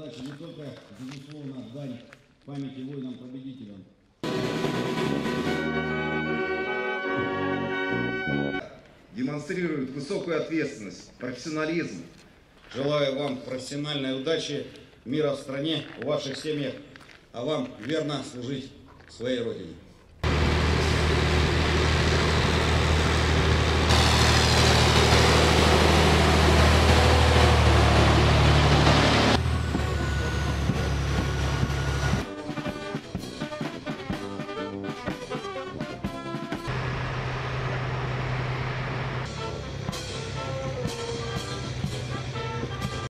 удачи не только, безусловно, дань памяти воинам-победителям. Демонстрирует высокую ответственность, профессионализм. Желаю вам профессиональной удачи, мира в стране, в ваших семьях, а вам верно служить своей Родине.